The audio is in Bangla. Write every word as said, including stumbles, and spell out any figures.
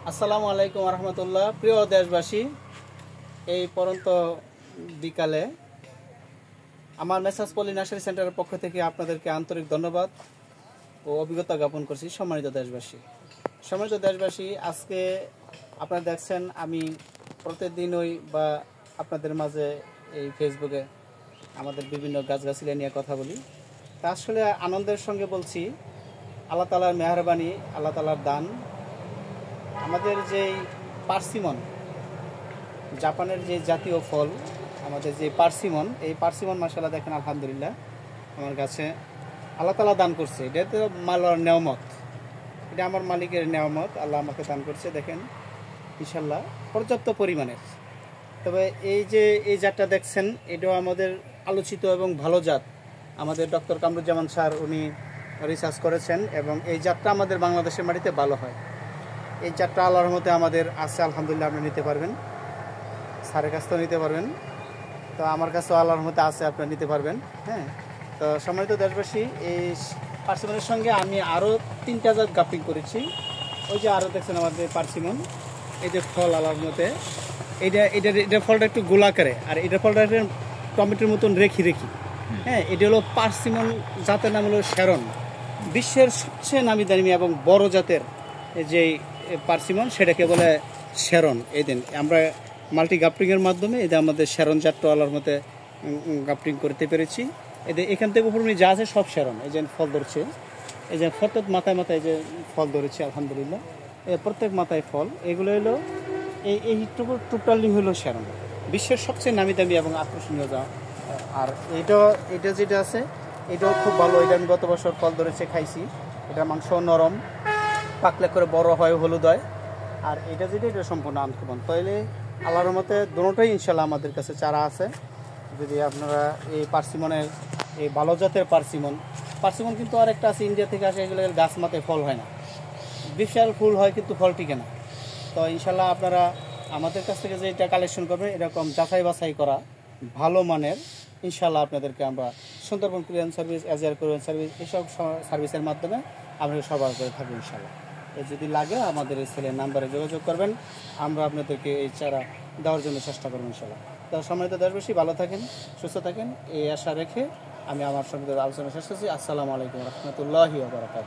আসসালামু আলাইকুম রহমতুল্লাহ। প্রিয় দেশবাসী, এই পরন্ত বিকালে আমার মেসাজ পলি নার্সারি সেন্টারের পক্ষ থেকে আপনাদেরকে আন্তরিক ধন্যবাদ ও অভিজ্ঞতা জ্ঞাপন করছি। সম্মানিত দেশবাসী সম্মানিত দেশবাসী আজকে আপনারা দেখছেন আমি প্রতিদিনই বা আপনাদের মাঝে এই ফেসবুকে আমাদের বিভিন্ন গাছগাছালি নিয়ে কথা বলি। তা আসলে আনন্দের সঙ্গে বলছি, আল্লাহ তাআলার মেহেরবানি, আল্লাহ তাআলার দান। আমাদের যেই পার্সিমন, জাপানের যে জাতীয় ফল, আমাদের যে পার্সিমন, এই পার্সিমন মাশাআল্লাহ দেখেন আলহামদুলিল্লাহ আমার কাছে আল্লাহ তাআলা দান করছে। এটা তো মালার নেয়ামত, এটা আমার মালিকের নেয়ামত, আল্লাহ আমাকে দান করছে। দেখেন ইনশাআল্লাহ পর্যাপ্ত পরিমাণের। তবে এই যে এই জাতটা দেখছেন, এটাও আমাদের আলোচিত এবং ভালো জাত। আমাদের ডক্টর কামরুজ্জামান স্যার উনি রিসার্চ করেছেন এবং এই জাতটা আমাদের বাংলাদেশের মাটিতে ভালো হয়। এই জাতটা আল্লাহর রহমতে আমাদের আছে আলহামদুলিল্লাহ। আপনি নিতে পারবেন, স্যারের কাছ থেকেও নিতে পারবেন, তো আমার কাছেও আল্লাহর রহমতে আছে, আপনারা নিতে পারবেন। হ্যাঁ, তো সম্মানিত দেশবাসী, এই পার্সিমনের সঙ্গে আমি আরও তিনটা জাত গাপিং করেছি। ওই যে আরও দেখছেন আমাদের পার্সিমন, এই যে ফল আল্লাহর রহমতে, এইটা এটা এটা ফলটা একটু গোলাকারে, আর এটা ফলটা একটা টমেটোর মতন রেখি রেখি হ্যাঁ, এটা হলো পার্সিমন জাতের নাম হলো শ্যারন। বিশ্বের সবচেয়ে নামি দামি এবং বড় জাতের যে পার্সিমন, সেটাকে বলে শ্যারন। এই দিন আমরা মাল্টি গাপটিংয়ের মাধ্যমে এদের আমাদের শ্যারন জাতটা আল্লাহর মতে গাপটিং করতে পেরেছি। এদের এখান থেকে উপর যা আছে সব শ্যারন। এই যে ফল ধরছে, এই যে প্রত্যেক মাথায় মাথায় যে ফল ধরেছে আলহামদুলিল্লাহ, প্রত্যেক মাথায় ফল। এগুলো হলো এই এইটুকু টোটালি হলো শ্যারন, বিশ্বের সবচেয়ে নামি দামি এবং আকর্ষণীয় যা। আর এটা এটা যেটা আছে এটাও খুব ভালো। এটা আমি গত বছর ফল ধরেছে, খাইছি। এটা মাংস নরম, পাকলে করে বড় হয়, হলুদ হয়। আর এটা যেটা এটা সম্পূর্ণ আনকমন। তাইলে আল্লাহর মতে দুটোই ইনশাল্লাহ আমাদের কাছে চারা আছে। যদি আপনারা এই পার্সিমনের, এই ভালো জাতের পার্সিমন পার্সিমন কিন্তু আরেকটা আছে ইন্ডিয়া থেকে আসে, এগুলো গাছ মাথায় ফল হয় না, বিশাল ফুল হয় কিন্তু ফল টিকে না। তো ইনশাল্লাহ আপনারা আমাদের কাছ থেকে যে এটা কালেকশন করবেন, এরকম যাচাই বাছাই করা ভালো মানের, ইনশাল্লাহ আপনাদেরকে আমরা Sundarban clearance service, AGR clearance service, এসব সার্ভিসের মাধ্যমে আপনাকে সরবরাহ করে থাকবো ইনশাল্লাহ। যদি লাগে আমাদের এই ছেলের নাম্বারে যোগাযোগ করবেন, আমরা আপনাদেরকে এই চারা দেওয়ার জন্য চেষ্টা করবো ইনশাল্লাহ। তো সম্মানিত দেশবাসী, ভালো থাকেন, সুস্থ থাকেন, এই আশা রেখে আমি আমার সঙ্গে আলোচনা শেষ করছি। আসসালামু আলাইকুম রহমতুল্লাহি ওয়া বারাকাতুহু।